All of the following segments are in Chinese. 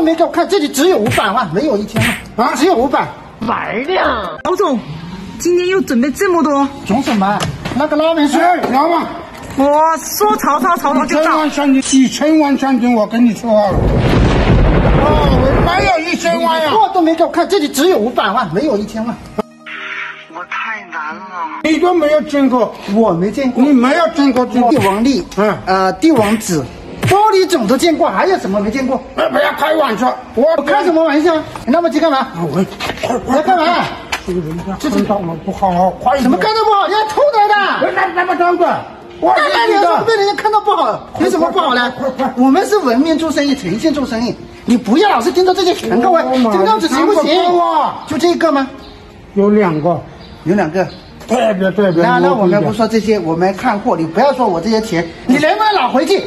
没给我看，这里只有500万，没有1000万啊，只有500。 玩呢？ 老总，今天又准备这么多， 总什么？那个拉面是老板， 我说曹操就到。 几千万现金，我跟你说好了。我没有1000万呀！ 我都没给我看，这里只有500万，没有1000万。 我太难了。 你都没有见过， 我没见过。 你没有见过帝王粒，帝王纸，玻璃种都见过，还有什么没见过？ 不要开玩笑， 我开什么玩笑？你那么急干嘛？你要干嘛？ 这看到了不好，快！ 怎么干的不好？人家偷来的。 那么偷的？ 当然你要被人家看到不好，有什么不好呢？我们是文面做生意，诚信做生意，你不要老是盯着这些全购啊，这个样子行不行？就这一个吗？ 有2个， 有2个。 对。 那我们不说这些，我们看货，你不要说我这些钱，你能不能拿回去？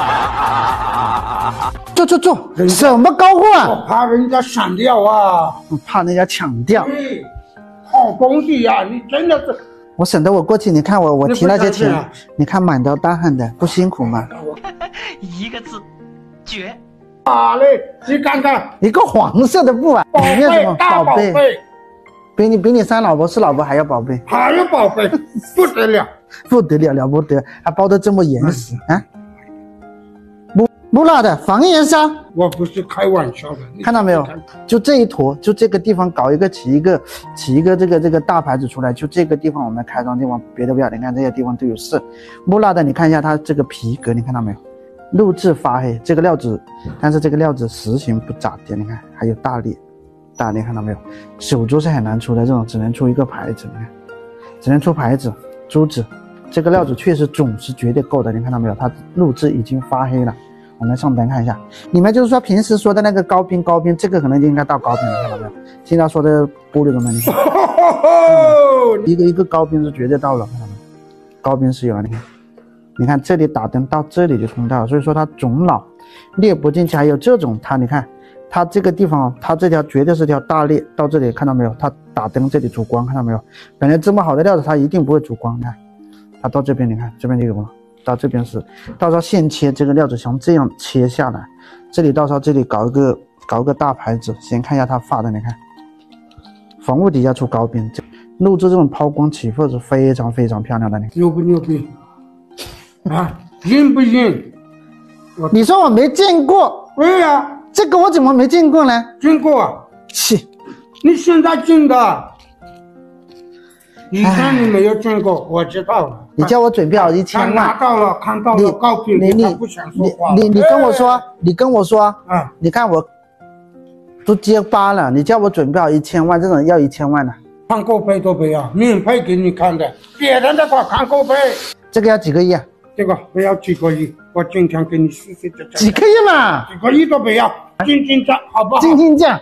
坐，什么高货啊？ 我怕人家闪掉啊！ 我怕人家抢掉。 好东西呀，你真的是。 我省得我过去，你看我提那些钱，你看满头大汗的，不辛苦吗？ 一个字，绝。 好嘞，你看看， 一个黄色的布啊，里面什么宝贝？比你生老婆是老婆还要宝贝， 还有宝贝，不得了， 不得，还包得这么严实啊！木蜡的防烟纱， 我不是开玩笑的， 看到没有？就这一坨，就这个地方搞一个起一个这个大牌子出来，就这个地方我们开装地方，别的不要，你看这些地方都有事。木蜡的，你看一下它这个皮革，你看到没有？镀质发黑，这个料子，但是这个料子实行不咋地，你看还有大裂看到没有？手镯是很难出的，这种只能出一个牌子，你看，只能出牌子、珠子。这个料子确实种是绝对够的，你看到没有？它镀质已经发黑了。我们上灯看一下，里面就是说平时说的那个高冰，这个可能就应该到高冰了，看到没有？听他说的玻璃中的，你看，一个高冰是绝对到了，看到没有？高冰是有了，你看这里打灯到这里就通到了，所以说它种老裂不进去。还有这种它，你看它这个地方，它这条绝对是条大裂，到这里看到没有？它打灯这里主光，看到没有？本来这么好的料子它一定不会主光，看它到这边，你看这边就有了。到这边是，到时候现切这个料子像这样切下来，这里到时候这里搞一个大牌子，先看一下它发的，你看，防雾底下出高边，录制这种抛光起伏是非常漂亮的， 牛不牛逼？啊，硬不硬？ 你说我没见过？ 对呀， 这个我怎么没见过呢？ 见过啊？ 切， 你现在进的。以前你没有见过，我知道了。 你叫我准备好1000万， 拿到了，看到了，告诉你，他不想说话。 你跟我说，啊，你看我都结巴了，你叫我准备好1000万，这种要1000万的， 看购费都不要，免费给你看的，别人的话看购费。这个要几个亿啊？ 这个不要几个亿，我今天给你试试这几个亿嘛？ 几个亿都不要，均价好不好？均价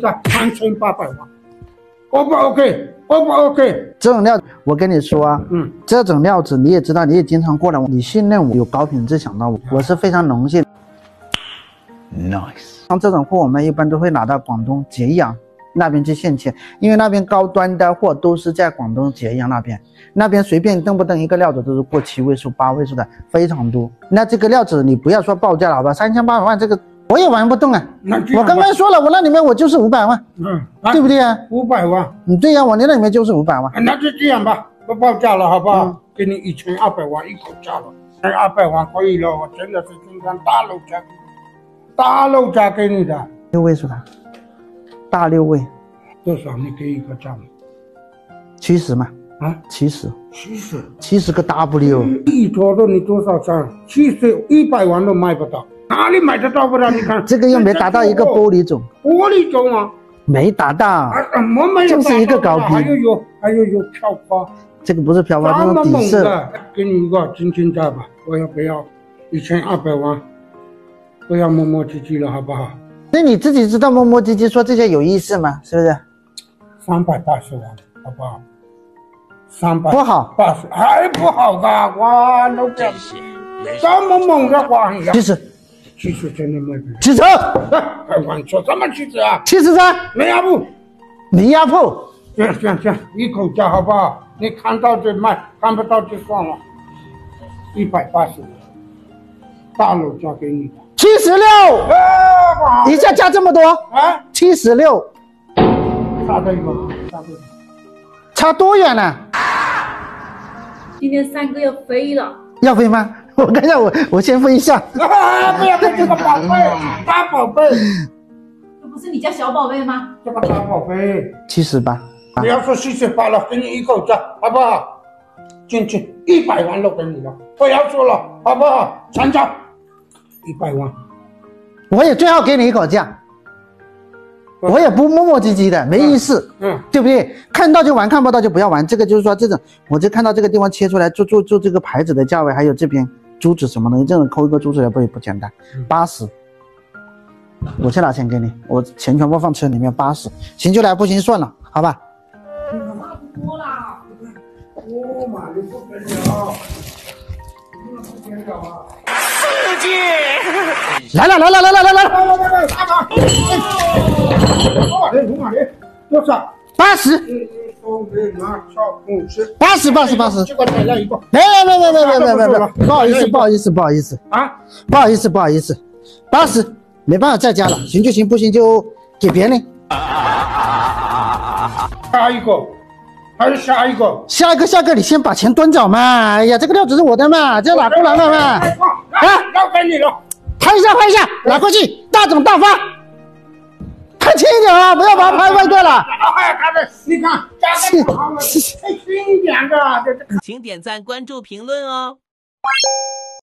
3800万。O 不 OK？O 不 OK？ 这种料子，我跟你说啊，这种料子你也知道，你也经常过来，你信任我，有高品质想到我是非常荣幸。 Nice。 像这种货，我们一般都会拿到广东揭阳那边去现切，因为那边高端的货都是在广东揭阳那边随便动不动一个料子都是过7位数、8位数的，非常多。那这个料子你不要说报价了，好吧？3800万这个。我也玩不动啊！我刚刚说了，我那里面我就是500万，对不对啊 ？500万， 对呀，我那里面就是500万。 那就这样吧，不报价了，好不好？给你1200万一口价了，200万可以了，我真的是今天大漏价给你的 ，6位数的，大6位， 多少？你给一个价吗 ？70嘛， 啊 ，70个 W， 一坨的你多少钱？100万都卖不到。哪里买得到不了？你看这个又没达到一个玻璃种啊， 没达到， 我没有， 就是一个高低， 还有飘花， 这个不是飘花，这种底色。 给你一个均价吧，我要不要1200万？不要磨磨唧唧了，好不好？ 那你自己知道磨磨唧唧说这些有意思吗？是不是 ？380万，好不好？380 不好， 还不好噶，哇，都这这么猛的话，其实真的没有。 70， 开玩笑，怎么70啊 ？73，没压迫。 行，一口价好不好？你看到就卖，看不到就算了。180，大楼价给你的。 76， 不好一下加这么多啊， ，76， 差对吗？差对。 差多远呢？ 今天3个要飞了， 要飞吗？我看一下，我先飞一下。 不要跟这个宝贝，大宝贝， 这不是你家小宝贝吗？ 这个大宝贝， 78， 不要说78了，给你一口价，好不好？进去100万都给你了，不要说了，好不好？成交，100万。 我也最好给你一口价，我也不磨磨唧唧的，没意思，对不对？看到就玩，看不到就不要玩。这个就是说，这种我就看到这个地方切出来，做这个牌子的价位，还有这边珠子什么东西，这种抠一个珠子也不简单。80，我先拿钱给你，我钱全部放车里面，80，行就来，不行算了，好吧？ 差不多啦。 我妈的不得了，不得了啊！ 来， 来，大宝，多少钱？多少 80， 80， 这个再来一个。 没，不好意思啊， 不好意思，80，没办法再加了，行就行，不行就给别人。 下一个，还是下一个？ 下一个，你先把钱端走嘛！哎呀，这个料子是我的嘛，这哪过来了嘛？ 啊，要给你了。 拍一下，拿过去，大种大发，拍轻一点啊，不要把它拍坏掉了。 哎，他的，你看，加个好了，轻点的， 请点赞、关注、评论哦。